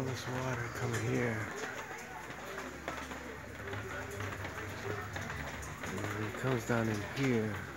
this water coming here. And it comes down in here.